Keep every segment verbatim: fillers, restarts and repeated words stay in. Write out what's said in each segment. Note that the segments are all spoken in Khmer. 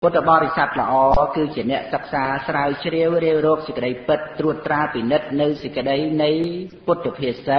ពុទ្ធបរិស័ទល្អគឺជាអ្នកសិក្សាស្រាវជ្រាវរាវរកសេចក្តីពិតត្រួតត្រាពិនិត្យនៅសេចក្តីនៃពុទ្ធភាសិត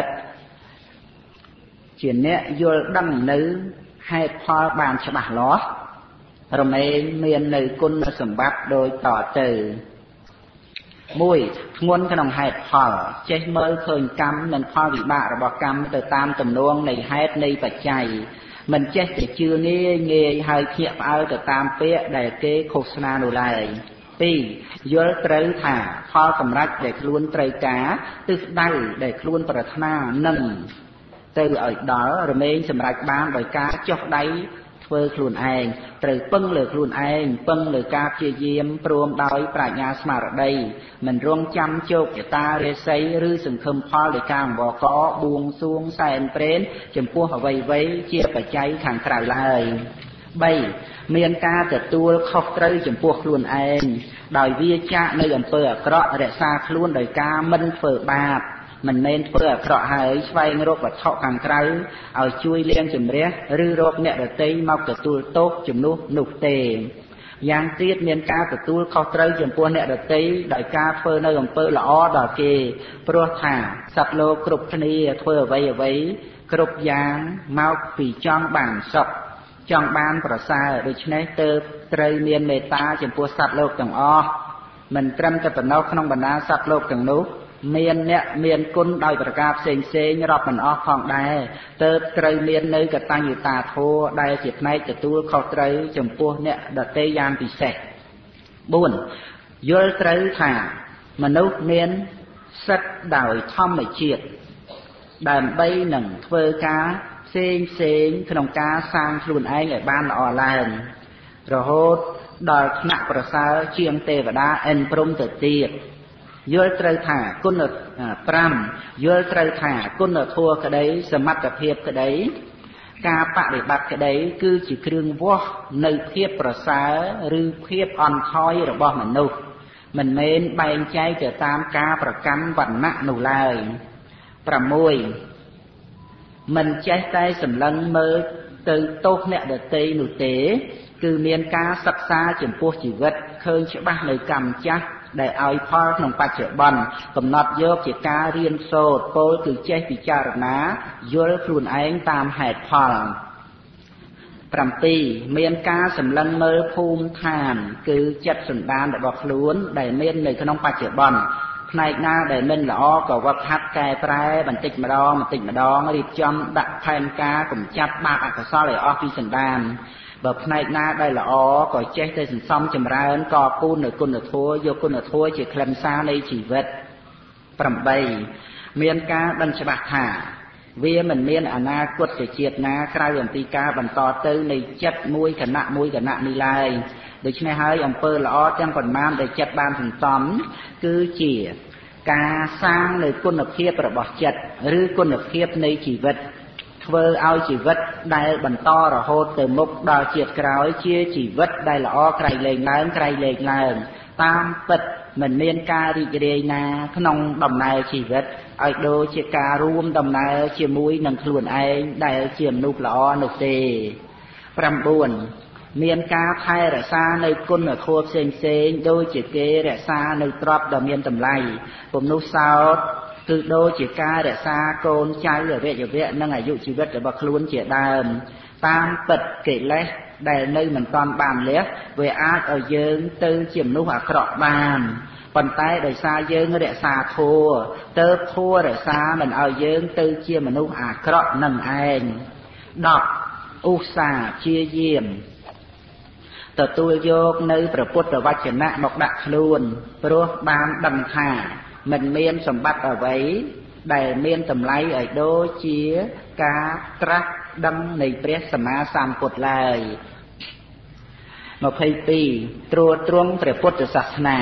ជាអ្នកយល់ដឹងនៅហេតុផលបានច្បាស់លាស់រមែងមាននៅគុណសម្បត្តិដូចតទៅមួយធ្ងន់ក្នុងហេតុផលចេះមើលឃើញកម្មនិងផលវិបាករបស់កម្មទៅតាមទំនួងនៃហេតុនៃបច្ច័យមិនចេះតែជឿងាយងាយហើយភ្ញាក់ផ្អើលទៅតាមពាក្យដែលគេឃោសនានោះឡើយពីរយល់ត្រូវថាផលសម្រេចដែលខ្លួនត្រូវការទិសដៅដែលខ្លួនប្រាថ្នានឹងទៅឲ្យដល់រមែងសម្រេចបានដោយការចុះដៃធ្វើខ្លួនឯងត្រូវពឹងលើខ្លួនឯងពឹងលើការព្យាយាមព្រមដោយប្រាជ្ញាស្មារតីមិនរងចាំជោគជតារាសីឬសង្ឃឹមផលដោយការអង្វកបួងសួងសែនព្រេនចំពោះអ្វីអ្វីជាបច្ច័យខាងក្រៅឡើយបីមានការទទួលខុសត្រូវចំពោះខ្លួនឯងដោយវាចាកនៅអំពើអាក្រក់រក្សាខ្លួនដោយការមិនធ្វើបាបមិនមែនធ្វើអាក្រក់ហើយស្វែងរកវត្ថុខាងក្រៅឲ្យជួយលាងជម្រះឬរកអ្នកដទៃមកទទួលទោសជំនួសនោះទេយ៉ាងទៀតមានការទទួលខុសត្រូវចំពោះអ្នកដទៃដោយការធ្វើនៅអំពើល្អដល់គេព្រោះថាសត្វលោកគ្រប់គ្នាធ្វើអ្វីអ្វីគ្រប់យ៉ាងមកពីចង់បានសុខចង់បានប្រសើរដូច្នេះទើបត្រូវមានមេត្តាចំពោះសត្វលោកទាំងអស់មិនត្រឹមតែប៉ុណ្ណោះក្នុងបណ្ដាសត្វលោកទាំងនោះមានអ្នកមានគុណដោយប្រការផ្សេងផ្សេងរាប់មិនអស់ផងដែរទើបត្រូវមាននៅកតញ្ញូតាធម៌ដែលជាផ្នែកទទួលខុសត្រូវចំពោះអ្នកដទៃយ៉ាងពិសេសបួនយល់ត្រូវថាមនុស្សមានសិទ្ធិដោយធម្មជាតិដើម្បីនឹងធ្វើការផ្សេងផ្សេងក្នុងការសាងខ្លួនឯងឲ្យបានល្អឡើងរហូតដល់ថ្នាក់ប្រសើរជាងទេវតាអិនព្រំទៅទៀតយល់ត្រូវថាគុណប្រាំយល់ត្រូវថាគុណធម៌ក្តីសមត្ថភាពក្តីការបដិបត្តិក្តីគឺជាគ្រឿងវាស់នៅភាពប្រសើរឬភាពអន់ថយរបស់មនុស្សមិនមែនបែងចែកទៅតាមការប្រកាន់វណ្ណៈនោះឡើយប្រាំមួយមិនចេះតែសម្លឹងមើលទៅទោសអ្នកដទៃនោះទេគឺមានការសិក្សាចំពោះជីវិតឃើញច្បាស់នៅកម្មចាស់ដែលឲ្យផលក្នុងបច្ចុប្បន្នកំណត់យកជាការរៀនសូត្រពោលគឺចេះពិចារណាយល់ខ្លួនឯងតាមហេតុផលប្រាំពីរមានការសម្លឹងមើលភូមិឋានគឺចិត្តសន្តានរបស់ខ្លួនដែលមាននៅក្នុងបច្ចុប្បន្នផ្នែកណាដែលមិនល្អក៏វឹកហាត់កែប្រែបន្តិចម្ដងបន្តិចម្ដងរៀបចំដាក់ផែនការកម្ចាត់បាបអកុសលឲ្យអស់ពីសន្តានបើផ្នែកណាដែលល្អក៏ចេះតែសន្សំចម្រើនកពូននៅគុណធម៌យកគុណធម៌ជាខ្លឹមសារនៃជីវិតប្រាំបីមានការដឹងច្បាស់ថាវាមិនមានអនាគតជាតិណាក្រៅអំពីការបន្តទៅនៃចិត្តមួយគណៈមួយគណៈនេះឡើយដូច្នេះហើយអំពើល្អទាំងប៉ុន្មានដែលចិត្តបានសន្សំគឺជាការសាងនៅគុណភាពរបស់ចិត្តឬគុណភាពនៃជីវិតធ្វើឲ្យជីវិតដែលបន្តរហូតទៅមុខដល់ជាតិក្រោយជាជីវិតដែលល្អក្រៃលែងឡើងក្រៃលែងឡើងតាមពិតមិនមានការរីករាយណាក្នុងដំណើរជីវិតឲ្យដូចជាការរួមដំណើរជាមួយនឹងខ្លួនឯងដែលជាមនុស្សល្អនោះទេប្រាំបួនមានការថែរក្សានៅគុណធម៌ផ្សេងផ្សេងដូចជាគេរក្សានៅទ្រព្យដ៏មានតម្លៃពុំនោះសោតគឺដូចជាការរក្សាកូនចៅអវយវៈនិងអាយុជីវិតរបស់ខ្លួនជាដើមតាមពិតកិលេសដែលនៅមិនទាន់បានលះវាអាចឲ្យយើងទៅជាមនុស្សអាក្រក់បានប៉ុន្តែដោយសារយើងរក្សាធម៌ទើបធម៌រក្សាមិនឲ្យយើងទៅជាមនុស្សអាក្រក់នឹងឯងដប់ឧស្សាហ៍ព្យាយាមទទួលយកនៅព្រះពុទ្ធវចនៈមកដាក់ខ្លួនព្រោះបានដឹងថាមិនមានសម្បត្តិអ្វីដែលមានតម្លៃឲ្យដូចជាការត្រាស់ដឹងនៃព្រះសម្មាសម្ពុទ្ធឡើយម្ភៃពីរត្រួតត្រងព្រះពុទ្ធសាសនា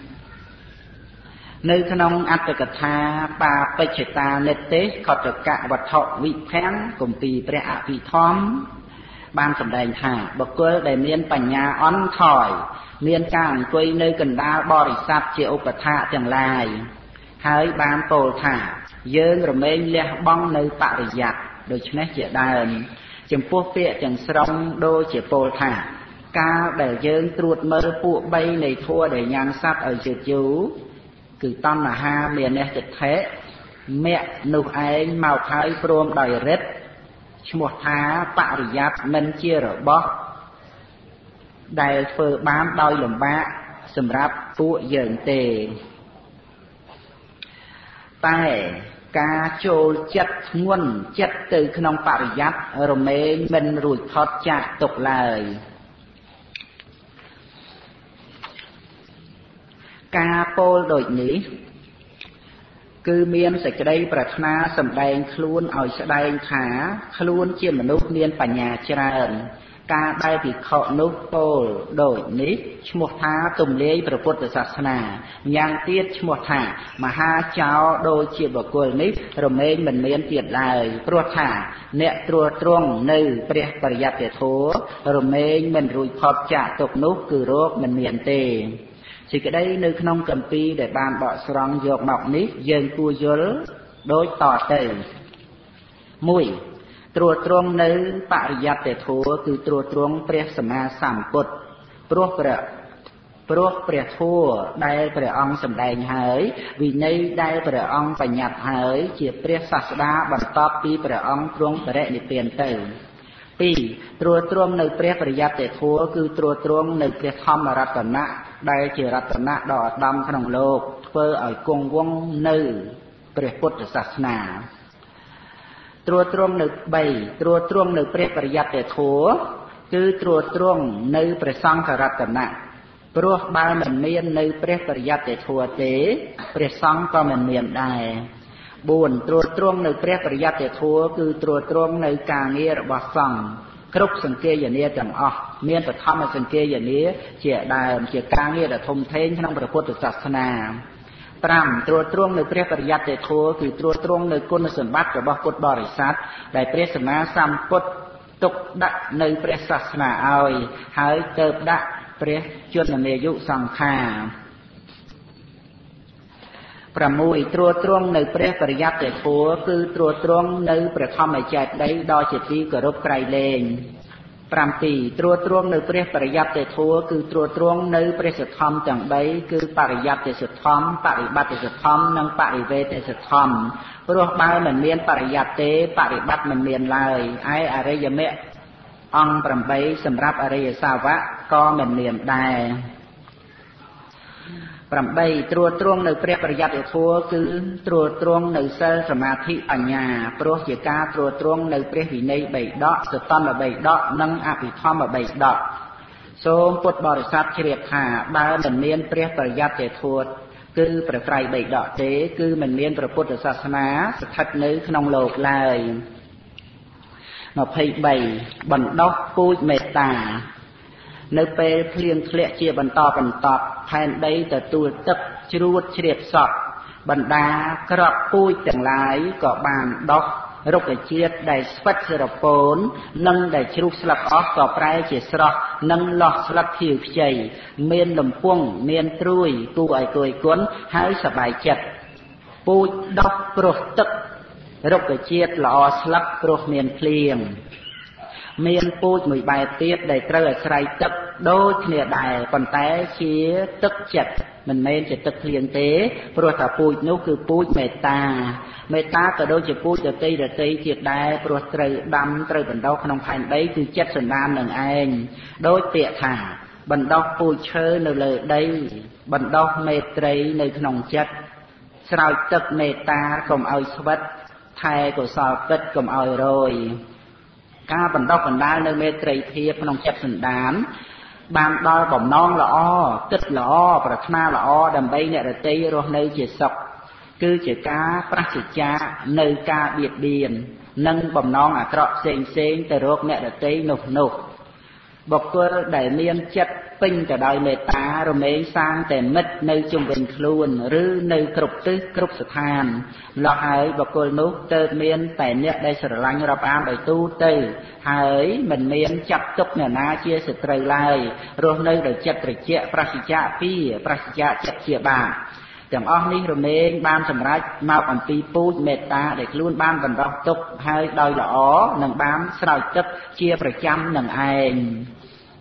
នៅក្នុងអត្តកថាបាបិច្ឆតានិទេសខតកៈវត្ថុវិភាំងគម្ពីរព្រះអភិធម្មបានសម្ដែងថាបុគ្គលដែលមានបញ្ញាអន់ថយមានការអង្គុយនៅកណ្ដាលបរិស័ទជាឧបថាទាំងឡាយហើយបានពោលថាយើងរមែងលះបង់នៅបរិយ័តដូច្នេះជាដើមចំពោះពាក្យទាំងស្រុងដូចជាពោលថាការដែលយើងត្រួតមើលពួកបីនៃធัวដែលញ៉ាំសត្វឲ្យជឿយូរគឺតណ្ហាមានអ្នកចិត្តថេមគ្គនោះឯងមកហើយព្រមដោយរិទ្ធឈ្មោះថាបរិយ័តមិនជារបស់ដែលធ្វើបានដោយលំបាកសម្រាប់ពួកយើងទេតែការចូលចិត្តធ្ងន់ចិត្តទៅក្នុងបរិយ័តរមែងមិនរួចផុតចាកទុកឡើយការពោលដូចនេះគឺមានសេចក្តីប្រាថ្នាសម្ដែងខ្លួនឲ្យស្ដែងថាខ្លួនជាមនុស្សមានបញ្ញាច្រើនការដែលភិក្ខុនោះពោលដូចនេះឈ្មោះថាទំលាយព្រះពុទ្ធសាសនាម្យ៉ាងទៀតឈ្មោះថាមហាចោរដូចជាបុគ្គលនេះរមែងមិនមានទៀតឡើយព្រោះថាអ្នកត្រួតត្រងនៅព្រះបរិយត្តិធម៌រមែងមិនរួចផុតចាកទុកនោះគឺរោគមិនមានទេសេចក្តីនៅក្នុងគម្ពីរដែលបានបកស្រង់យកមកនេះយើងគួរយល់ដូចតទៅមួយត្រួតត្រងនៅបរិយត្តិធម៌គឺត្រួតត្រងព្រះសម្មាសម្ពុទ្ធព្រោះព្រះព្រោះព្រះធម៌ដែលព្រះអង្គសម្ដែងហើយវិន័យដែលព្រះអង្គបញ្ញត្តិហើយជាព្រះសាស្តាបន្ទាប់ពីព្រះអង្គទ្រង់បរិនិព្វានទៅពីរត្រួតត្រងនៅព្រះបរិយត្តិធម៌គឺត្រួតត្រងនៅព្រះធម្មរតនៈដែលជារតនៈដ៏ឧត្តមក្នុងលោកធ្វើឲ្យគង់វង្សនៅព្រះពុទ្ធសាសនាត្រួតត្រងនៅបីត្រួតត្រងនៅព្រះបរិយត្តិធម៌គឺត្រួតត្រងនៅព្រះសង្ឃរតនៈព្រោះបើមិនមាននៅព្រះបរិយត្តិធម៌ទេព្រះសង្ឃក៏មិនមានដែរបួនត្រួតត្រងនៅព្រះបរិយត្តិធម៌គឺត្រួតត្រងនៅការងាររបស់សង្ឃគ្រប់សង្គាយនាទាំងអស់មានបឋមសង្គាយនាជាដើមជាការងារដ៏ធំធេងក្នុងព្រះពុទ្ធសាសនាប្រាំត្រួតត្រងនៅព្រះបរិយត្តិធម៌គឺត្រួតត្រងនៅគុណសម្បត្តិរបស់ពុទ្ធបរិស័ទដែលព្រះសម្មាសម្ពុទ្ធទុកដាក់នៅព្រះសាសនាឲ្យហើយទៅដាក់ព្រះជន្មាយុសង្ខារប្រាំមួយត្រួតត្រងនៅព្រះបរិយត្តិធម៌គឺត្រួតត្រងនៅព្រះធម្មចេតិយដ៏ជាទីគោរពក្រៃលែងប្រាំពីរត្រួតត្រងនៅព្រះបរិយត្តិធម៌គឺត្រួតត្រងនៅព្រះសទ្ធម្មទាំងបីគឺបរិយត្តិសទ្ធម្មបរិបត្តិសទ្ធម្មនិងបរិវេទសទ្ធម្មព្រោះបើមិនមានបរិយត្តិទេបរិបត្តិមិនមានឡើយឯអរិយមគ្គអង្គប្រាំបីសម្រាប់អរិយសាវកក៏មិនមានដែរប្រាំបីត្រួតត្រងនៅព្រះបរិយត្តិធម៌គឺត្រួតត្រងនៅសិលសមាធិបញ្ញាព្រោះជាការត្រួតត្រងនៅព្រះវិន័យបីដកសតន្តបីដកនិងអភិធម្មបីដកសូមពុទ្ធបរិស័ទជ្រាបថាបើមិនមានព្រះបរិយត្តិធម៌គឺព្រះត្រៃបីដកទេគឺមិនមានព្រះពុទ្ធសាសនាស្ថិតនៅក្នុងលោកឡើយម្ភៃបីបណ្ដោះពូជមេត្តានៅពេលភ្លៀងធ្លាក់ជាបន្តបន្ទាប់ផែនដីទទួលទឹកជ្រួតជ្រាបសក់បណ្ដាក្របពូជទាំងឡាយក៏បានដោះរុក្ខជាតិដែលស្វិតស្រពោននិងដែលជ្រុះស្លឹកអស់ក៏ប្រែជាស្រស់និងលោះស្លឹកខៀវខ្ចីមានលំពង់មានត្រួយគួរឲ្យគួយគុណហើយសប្បាយចិត្តពូជដោះព្រោះទឹករុក្ខជាតិល្អស្លឹកព្រោះមានភ្លៀងមានពូជមួយបែបទៀតដែលត្រូវអាស្រ័យទឹកដូចគ្នាដែរប៉ុន្តែជាទឹកចិត្តមិនមែនជាទឹកភ្លៀងទេព្រោះថាពូជនោះគឺពូជមេត្តាមេត្តាក៏ដូចជាពូជដតីដតីទៀតដែរព្រោះត្រូវដាំត្រូវបណ្ដុះក្នុងផែនដីគឺចិត្តសន្តាននឹងឯងដូចពាក្យថាបណ្ដុះពូជឈើនៅលើដីបណ្ដុះមេត្រីនៅក្នុងចិត្តស្រោចទឹកមេត្តាកុំឲ្យស្វិតថែកុសលពិតកុំឲ្យរយការបណ្ដុះបណ្ដាលនៅមេត្រីភាពក្នុងចិត្តសន្តានបានដល់បំណងល្អគិតល្អប្រាថ្នាល្អដើម្បីអ្នករតីរស់នៅជាសុខគឺជាការប្រសិទ្ធៈនៅការបៀតបៀននិងបំណងអាក្រក់ផ្សេងផ្សេងទៅរកអ្នករតីនោះនោះបុគ្គលដែលមានចិត្តពេញទៅដោយមេត្តារមែងសាងតែមិត្តនៅជុំវិញខ្លួនឬនៅគ្រប់ទិសគ្រប់ស្ថានម្ល៉េះហើយបុគ្គលនោះទៅមានតែអ្នកដែលស្រឡាញ់រាប់អានដោយទូទៅហើយមិនមានចាប់ទុកអ្នកណាជាសត្រូវឡើយរស់នៅដោយចិត្តត្រជាក់ប្រសិទ្ធៈពីប្រសិទ្ធៈចិត្តជាបាបទាំងអស់នេះរមែងបានសម្រេចមកអំពីពូជមេត្តាដែលខ្លួនបានបណ្ដោះទុកហើយដោយល្អនឹងបានស្រោចទឹកជាប្រចាំនឹងឯង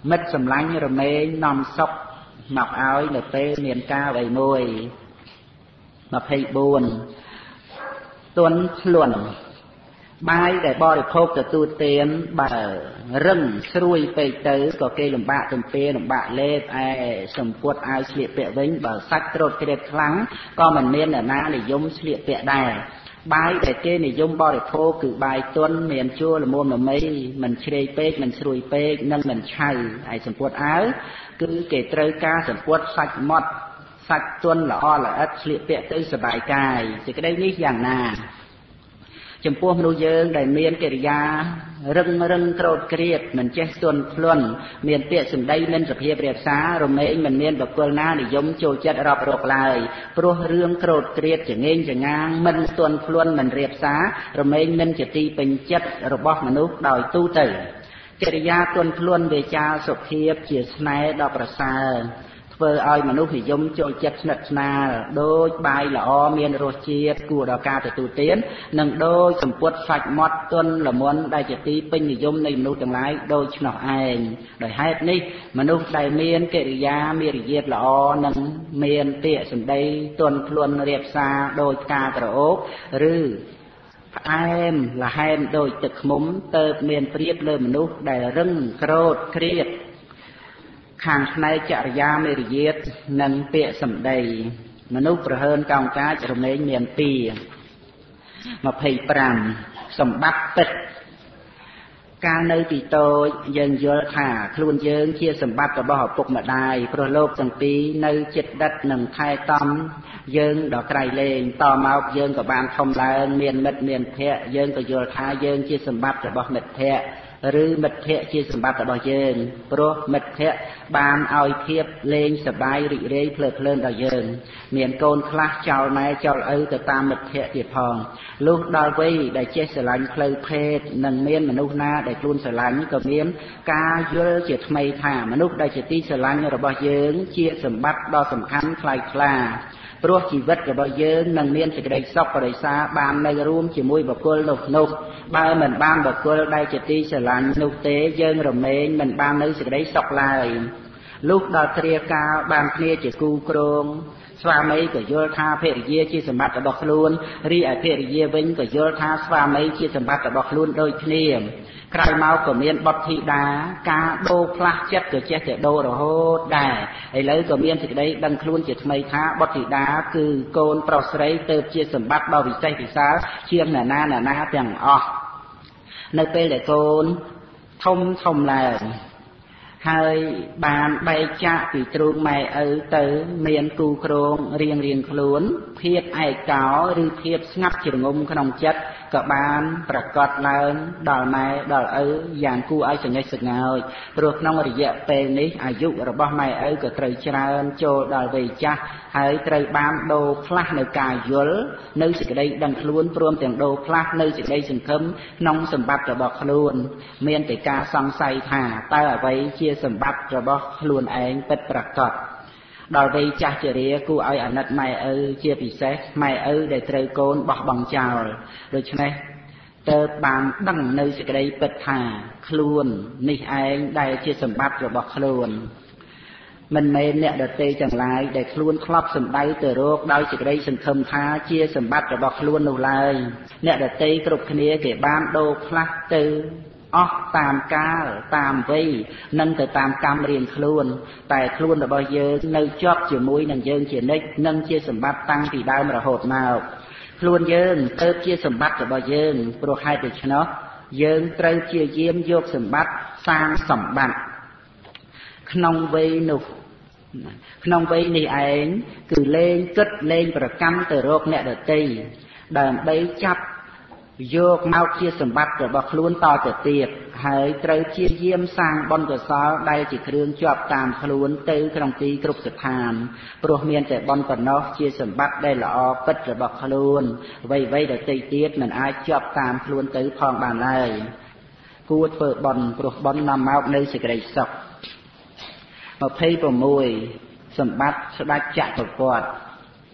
មិត្តសម្លាញ់រមែងនាំសុខមកឲ្យនៅពេលមានការអ្វីមួយម្ភៃបួនទន់ធ្លន់បាយដែលបរិភោគទទួលទានបើរឹងស្រួយពេកទៅក៏គេលំបាកទំពាលំបាកលេបឯសម្ពុតអាវស្លៀកពាក់វិញបើសាច់ត្រួតក្រៀតខ្លាំងក៏មិនមានអ្នកណានិយមស្លៀកពាក់ដែរបាយដែលគេនិយមបរិភោគគឺបាយទន់មានជួរល្មមល្មីមិនជ្រេកពេកមិនស្រួយពេកនិងមិនឆៅឯសម្ពុតអាវគឺគេត្រូវការសម្ពុតសាច់ម៉ត់សាច់ទន់ល្អល្អិតស្លៀកពាក់ទៅសบายកាយសេចក្តីនេះយ៉ាងណាចំពោះមនុស្សយើងដែលមានកិរិយារឹងរឹងក្រោតក្រៀតមិនចេះទន់ភ្លន់មានពាក្យសម្ដីមិនសុភាពរាបសាររមែងមិនមានបុគ្គលណានិយមចូលចិត្តរាប់រកឡើយព្រោះរឿងក្រោតក្រៀតចងេងចងាងមិនទន់ភ្លន់មិនរាបសាររមែងមិនជាទីពេញចិត្តរបស់មនុស្សដោយទូទៅកិរិយាទន់ភ្លន់វាចាសុភាពជាស្នេហ៍ដ៏ប្រសើរធ្វើឲ្យមនុស្សនិយមចូលចិត្តស្និទ្ធស្នាលដូចបាយល្អមានរសជាតិគួរដល់ការទទួលទាននិងដូចសម្ពុតសាច់ម៉ត់ទន់ល្មន់ដែលជាទីពេញនិយមនៃមនុស្សទាំងឡាយដូចឆ្នោះឯងដោយហេតុនេះមនុស្សដែលមានកិរិយាមារយាទល្អនិងមានពាក្យសម្ដីទន់ភ្លន់រាបសារដោយផ្កាក្រអូបឬផ្អែមល្ហែមដូចទឹកឃ្មុំទៅមានប្រៀបលើមនុស្សដែលរឹងក្រោតក្រៀតខាងផ្នែកចរិយាមេរយាទនិងពាក្យសម្ដីមនុស្សប្រហើនកោងកាចរមែងមានពីរម្ភៃប្រាំសម្បត្តិពិតកាលនៅពីតូចយើងយល់ថាខ្លួនយើងជាសម្បត្តិរបស់ឪពុកម្ដាយព្រោះលោកទាំងពីរនៅចិត្តដិតនិងថែទាំយើងដល់ក្រៃលែងតមកយើងក៏បានធំឡើងមានមិត្តមានភ័ក្រយើងក៏យល់ថាយើងជាសម្បត្តិរបស់មិត្តភ័ក្រឬមិត្តភ័ក្តិជាសម្បត្តិរបស់យើងព្រោះមិត្តភ័ក្តិបានឲ្យភាពលេងសប្បាយរីករាយភ្លើតភ្លើនដល់យើងមានកូនខ្លះចោលម៉ែចោលឪទៅតាមមិត្តភ័ក្តិទៀតផងលុះដល់វ័យដែលចេះស្រឡាញ់ផ្លូវភេទនិងមានមនុស្សណាដែលខ្លួនស្រឡាញ់ក៏មានការយល់ជាថ្មីថាមនុស្សដែលជាទីស្រឡាញ់របស់យើងជាសម្បត្តិដ៏សំខាន់ថ្លៃថ្លាព្រោះជីវិតរបស់យើងនឹងមានសេចក្តីសុខបរិសាបាននៅរួមជាមួយបុគ្គលនោះនោះបើមិនបានបុគ្គលដែលជាទីស្រឡាញ់នោះទេយើងរមែងមិនបាននៅសេចក្តីសុខឡើយលុះដល់គ្រាកាលបានគ្នាជាគូគ្រងស្វាមីក៏យល់ថាភរិយាជាសម្បត្តិរបស់ខ្លួនរីឯភរិយាវិញក៏យល់ថាស្វាមីជាសម្បត្តិរបស់ខ្លួនដូចគ្នាក្រោយមកក៏មានបុត្រធីតាការដូរផ្លាស់ចិត្តក៏ចេះតែដូររហូតដែរឥឡូវក៏មានសេចក្តីដឹងខ្លួនជាថ្មីថាបុត្រធីតាគឺកូនប្រុសស្រីទៅជាសម្បត្តិដ៏វិសេសវិសាលជាងណានាណាទាំងអស់នៅពេលដែលកូនធំធំឡើងហើយបានបែកចាកពីទ្រូងម៉ែឪទៅមានគូគ្រងរៀងរៀងខ្លួនភាពឯកោឬភាពស្ងាត់ជ្រងំក្នុងចិត្តក៏បានប្រកាសឡើងដល់ម៉ែដល់ឪយ៉ាងគួរឲ្យសញ្ញេសង្ហើយព្រោះក្នុងរយៈពេលនេះអាយុរបស់ម៉ែឪក៏ត្រូវច្រើនចូលដល់វ័យចាស់ហើយត្រូវបានដូរផ្លាស់នៅការយល់នៅសេចក្តីដឹងខ្លួនព្រមទាំងដូរផ្លាស់នៅសេចក្តីសង្ឃឹមក្នុងសម្បត្តិរបស់ខ្លួនមានតែការសង្ស័យថាតើអ្វីជាសម្បត្តិរបស់ខ្លួនឯងពិតប្រាកដដល់វ័យចាស់ជរាគួរឲ្យអាណិតម៉ែឪជាពិសេសម៉ែឪដែលត្រូវកូនបោះបង់ចោលដូច្នេះទើបបានដឹងនៅសេចក្តីពិតថាខ្លួននេះឯងដែលជាសម្បត្តិរបស់ខ្លួនមិនមែនអ្នកដទៃទាំងឡាយដែលខ្លួនធ្លាប់សម្ដៅទៅរកដោយសេចក្តីសង្ឃឹមថាជាសម្បត្តិរបស់ខ្លួននោះឡើយអ្នកដទៃគ្រប់គ្នាគេបានដូរផ្លាស់ទៅអស់តាមកាលតាមវ័យនិងទៅតាមកម្មរៀងខ្លួនតែខ្លួនរបស់យើងនៅជាប់ជាមួយនឹងយើងជានិច្ចនិងជាសម្បត្តិតាំងពីដើមរហូតមកខ្លួនយើងទៅជាសម្បត្តិរបស់យើងព្រោះហេតុដូច្នោះយើងត្រូវព្យាយាមយកសម្បត្តិសាងសម្បត្តិក្នុងវ័យនោះក្នុងវ័យនេះឯងគឺលែងគិតលែងប្រកាន់ទៅរកអ្នកដទៃដើម្បីចាប់យកមកជាសម្បត្តិរបស់ខ្លួនតទៅទៀតហើយត្រូវព្យាយាមសាងបុណ្យកុសលដែលជាគ្រឿងជាប់តាមខ្លួនទៅក្នុងទីគ្រប់ស្ថានព្រោះមានតែបុណ្យប៉ុណ្ណោះជាសម្បត្តិដែលល្អពិតរបស់ខ្លួនអ្វីៗដទៃទៀតមិនអាចជាប់តាមខ្លួនទៅផងបានឡើយគួរធ្វើបុណ្យព្រោះបុណ្យនាំមកនៅសេចក្តីសុខម្ភៃប្រាំមួយសម្បត្តិស្ដេចចក្រពត្តិ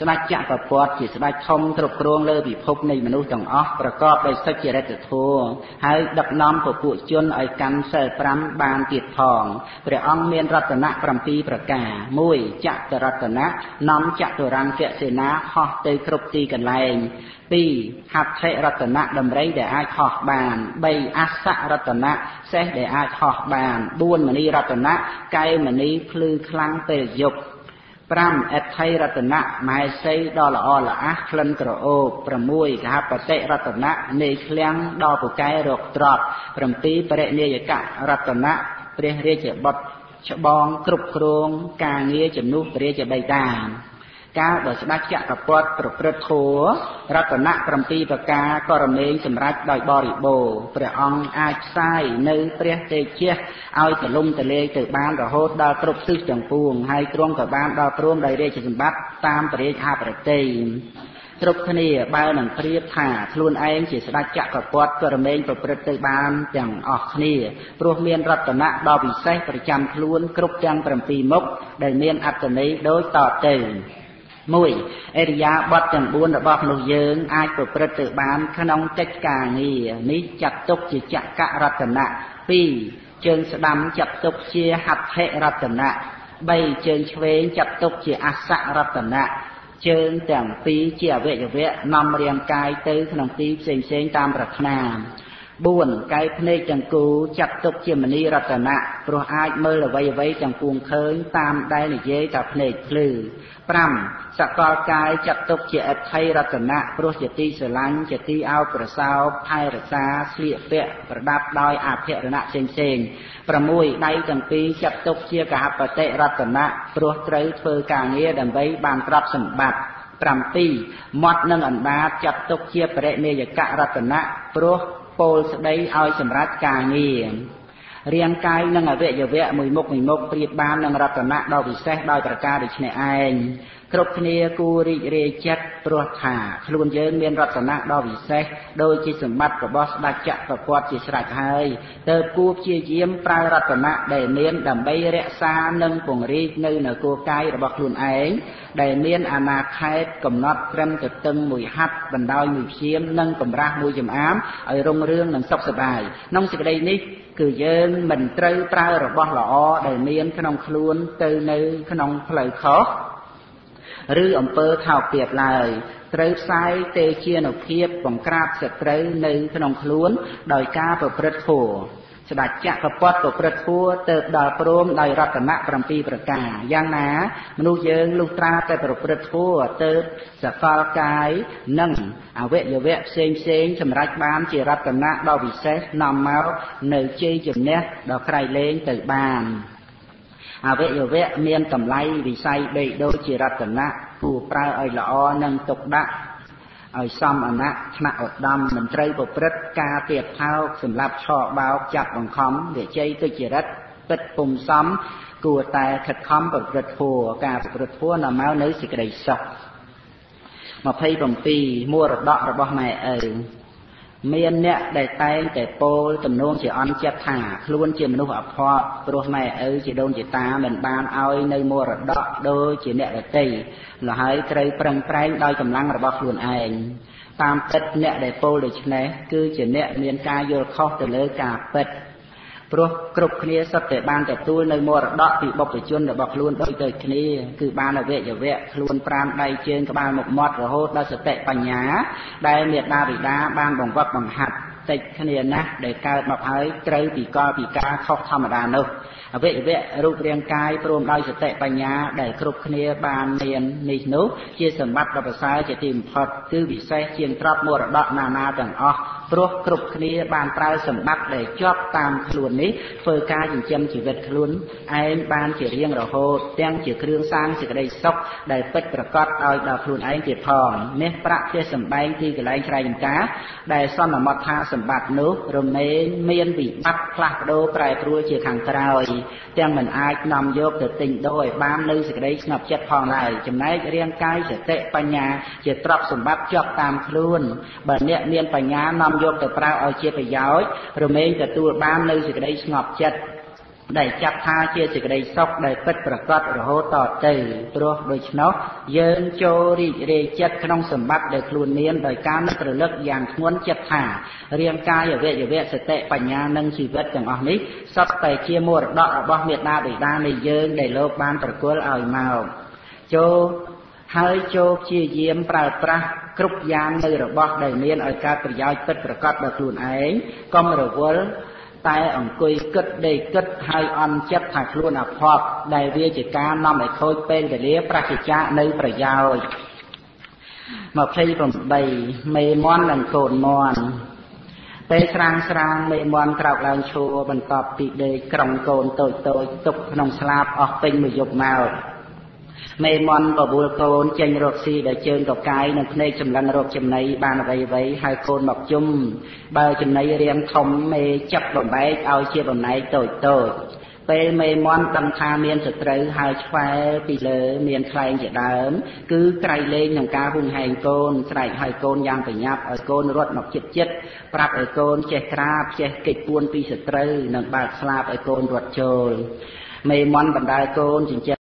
ស្ដេចចក្រពត្តិជាស្ដេចធំគ្រប់គ្រងលើពិភពនៃមនុស្សទាំងអស់ប្រកបដោយសុចរិតធម៌ហើយដឹកនាំពពួកជនឲ្យកាន់សិលប្រាំបានទៀតផងព្រះអង្គមានរតនៈ7ប្រការមួយចតុរតនៈនាំចតុរង្គសេនាហោះទៅគ្រប់ទីកន្លែងពីរហត្ថិរតនៈដំរីដែលអាចហោះបានបីអស្សរតនៈសេះដែលអាចហោះបានបួនមនីរតនៈកែមនីភ្លឺខ្លាំងពេលយប់ប្រាំអថៃរតនៈមហេសីដ៏ល្អល្អះក្លិនក្រអូបប្រាំមួយកហបតិរតនៈនៃឃ្លាំងដ៏ពូកែរកទ្រព្យប្រាំពីរបរិនិយករតនៈព្រះរាជបុត្រច្បងគ្រប់គ្រងការងារជំនួសព្រះរាជបិតាកាលបើស្ដេចចក្រពត្តិប្រព្រឹត្តធម៌រតនៈ7ប្រការក៏រមែងសម្រេចដោយបរិបូរណ៍ព្រះអង្គអាចផ្សាយនៅព្រះតេជះឲ្យទលំទលាយទៅបានរហូតដល់គ្រប់ទិសទាំងពួងហើយទ្រង់ក៏បានដល់ព្រមដោយរាជសម្បត្តិតាមព្រះរាជអភិរតីគ្រប់គ្នាបើនឹងប្រៀបថាខ្លួនឯងជាស្ដេចចក្រពត្តិក៏រមែងប្រព្រឹត្តទៅបានទាំងអស់គ្នាព្រោះមានរតនៈដ៏ពិសេសប្រចាំខ្លួនគ្រប់ទាំង7មុខដែលមានអត្ថន័យដូចតទៅមួយអរិយាបថទាំង4របស់មនុស្សយើងអាចប្រព្រឹត្តទៅបានក្នុងកិច្ចការងារនេះចាត់ទុកជាចក្ររតនៈពីរជើងស្ដាំចាត់ទុកជាហត្ថិរតនៈបីជើងឆ្វេងចាត់ទុកជាអស្សរតនៈជើងទាំងពីរជាអវយវៈនាំរាងកាយទៅក្នុងទីផ្សេងផ្សេងតាមប្រាថ្នាបួនកែភ្នែកទាំងគូចាត់ទុកជាមនីរតនៈព្រោះអាចមើលអ្វីអ្វីទាំងពួងឃើញតាមដែលនិយាយតែភ្នែកភ្លឺប្រាំសកលកាយចាត់ទុកជាអថៃរតនៈព្រោះជាទីស្រឡាញ់ជាទីអោបប្រសោបថែរក្សាស្លៀកពាក់ប្រដាប់ដោយអភិរណៈផ្សេងផ្សេងប្រាំមួយដៃទាំងពីរចាត់ទុកជាកហបតិរតនៈព្រោះត្រូវធ្វើការងារដើម្បីបានទ្រព្យសម្បត្តិប្រាំពីរមាត់និងអណ្ដាតចាត់ទុកជាបរិនិយកៈរតនៈព្រោះពោលស្ដីឲ្យសម្រាប់ការងាររាងកាយនិងអវយវៈមួយមុខមួយមុខប្រៀបបាននឹងរតនៈដ៏ពិសេសដោយប្រការដូចនេះឯងគ្រប់គ្នាគួររីករាយចិត្តព្រោះថាខ្លួនយើងមានរតនៈដ៏ពិសេសដូចជាសម្បត្តិរបស់ស្ដេចចក្រពត្តិជាស្រេចហើយទើបគួរព្យាយាមប្រើរតនៈដែលមានដើម្បីរក្សានិងពង្រីកនៅនគរកាយរបស់ខ្លួនឯងដែលមានអាណាខេត្តកំណត់ត្រឹមទៅទឹងមួយហັດបណ្ដោយមួយព្យាមនិងកម្រាស់មួយចំអាមឲ្យរុងរឿងនិងសុខសប្បាយក្នុងសេចក្តីនេះគឺយើងមិនត្រូវប្រើរបស់ល្អដែលមានក្នុងខ្លួនទៅនៅក្នុងផ្លូវខុសឬអំពើខោពាតឡើយត្រូវផ្សាយទេជានុភាពបង្ក្រាបសត្រូវនៅក្នុងខ្លួនដោយការប្រព្រឹត្តធម៌ស្ដេចចក្រពត្តិប្រព្រឹត្តធម៌ទៅដល់ព្រមដោយរតនៈ7ប្រការយ៉ាងណាមនុស្សយើងលុះត្រាតែប្រព្រឹត្តធម៌ទៅសកលកាយនិងអវយវៈផ្សេងផ្សេងសម្រេចបានជារតនៈដ៏ពិសេសនាំមកនៅជ័យជំនះដ៏ក្រៃលែងទៅបានអវយវៈមានតម្លៃវិស័យបីដូចជារតនៈគួរប្រើឲ្យល្អនិងទុកដាក់ឲ្យសមអណៈថ្នាក់ឧត្តមមិនត្រូវប្រព្រឹត្តការទៀបថោកសម្រាប់ឆោបោកចាប់បង្ខំវិជ័យទុច្ចរិតពិតពុំសមគួរតែខិតខំប្រព្រឹត្តធម៌ការប្រព្រឹត្តធម៌នាំមកនៅសេចក្តីសុខยี่สิบเจ็ดមរតករបស់ម៉ែឪមានអ្នកដែលតែងតែពោលទំនោរជាអន់ចិត្តថាខ្លួនជាមនុស្សអភ័ព្វព្រោះម៉ែឪជាដូនជាតាមិនបានឲ្យនៅមរតកដូចជាអ្នកដទៃលហើយត្រូវប្រឹងប្រែងដោយកម្លាំងរបស់ខ្លួនឯងតាមពិតអ្នកដែលពោលដូច្នេះគឺជាអ្នកមានការយល់ខុសទៅលើការពិតព្រោះគ្រប់គ្នាសុទ្ធតែបានទទួលនៅមរតកពីបុព្វជនរបស់ខ្លួនដូចទៅគ្នាគឺបានអវយវៈខ្លួនប្រាំដៃជើងក្បាលមុខមាត់រហូតដល់សតិបញ្ញាដែលមេដាបិតាបានបង្វឹកបង្ហាត់តិចគ្នាណាស់ដែលកើតមកហើយត្រូវពីកលពីការខុសធម្មតានោះអវយវៈរូបរាងកាយព្រមដោយសតិបញ្ញាដែលគ្រប់គ្នាបានមាននេះនោះជាសម្បត្តិដ៏ប្រសើរជាទីបំផុតគឺពិសេសជាងទ្រព្យមរតកណានាទាំងអស់ព្រោះគ្រប់គ្នាបានប្រើសម្បត្តិដែលជាប់តាមខ្លួននេះធ្វើការចិញ្ចឹមជីវិតខ្លួនឯងបានជារៀងរហូតទាំងជាគ្រឿងសាងសេចក្តីសុខដែលពិតប្រាកដឲ្យដល់ខ្លួនឯងទៀតផងនេះប្រាក់ជាសម្បែងទីកន្លែងស្រែចម្ការដែលសន្មតថាសម្បត្តិនោះរមែងមានវិបត្តិផ្លាស់ប្ដូរប្រែប្រួលជាខាងក្រោយទាំងមិនអាចនាំយកទៅទិញដូរឲ្យបាននៅសេចក្តីស្ងប់ចិត្តផងឡើយចំណែករាងកាយសតិបញ្ញាជាទ្រព្យសម្បត្តិជាប់តាមខ្លួនបើអ្នកមានបញ្ញានាំយកទៅប្រើឲ្យជាប្រយោជន៍រមែងទទួលបាននៅសេចក្តីស្ងប់ចិត្តได้จับท่าเชี่ยจิกได้ซอกได้เป็ดประกอบระโหต่อเตยปลัวโดยชนกเยินโจริเรจัดขนมสมบัติได้ครูเนียนโดยการนึกระลึกอย่างทวนจัดท่าเรียงกายอย่าเวอย่าเวสเตะปัญญาหนึ่งชีวิตอย่างอ่อนนี้ซับไปเชี่ยมัวดอกบ่เมียนาได้ด้านในเยินได้โลกบานประกวดเอาเมาโจให้โจเชี่ยเยี่ยมปราดปราครุกยานในระบบได้เนียนเอาการประยายเป็ดประกอบโดยครูเองก็มาระวัลแต่องคุยกึดได้กึดให้อันจัดถักล้วนอภพได้เรียจิการนำไปโคยเป็นแต่เลี้ยประกิจจะในประยาวมาเพลย์ผมใบเมมอนดังโกนมอนไปสร้างสร้างเมมอนกราบลางโชว์บรรทบปีเดยกรองโกนโตยโตยตกนองสลาบออกเป็นมือยกมาเมมอนกับบุลโกนเจนรกซีได้เจิญกับกายนังเพลจำลังรกจำในบานไว้ไว้ให้โกนบอกจุ่มเบอร์จำในเรียงทมเมจับบ่ใบเอาเชี่ยบ่ไหนโตยโตยไปเมมอนดังทาเมียนสตรีหายแฝงปีเลเมียนใครจะเดิมคือไกลเลงอย่างกาหุ่นแห่งโกนใส่ให้โกนยางไปยับเอาโกนรถหนอกจิตจิตปรับเอาโกนเจกราบเจกิจปวนปีสตรีนังบาดสลาบเอาโกนรถโจลเมมอนบรรดาโกนจริง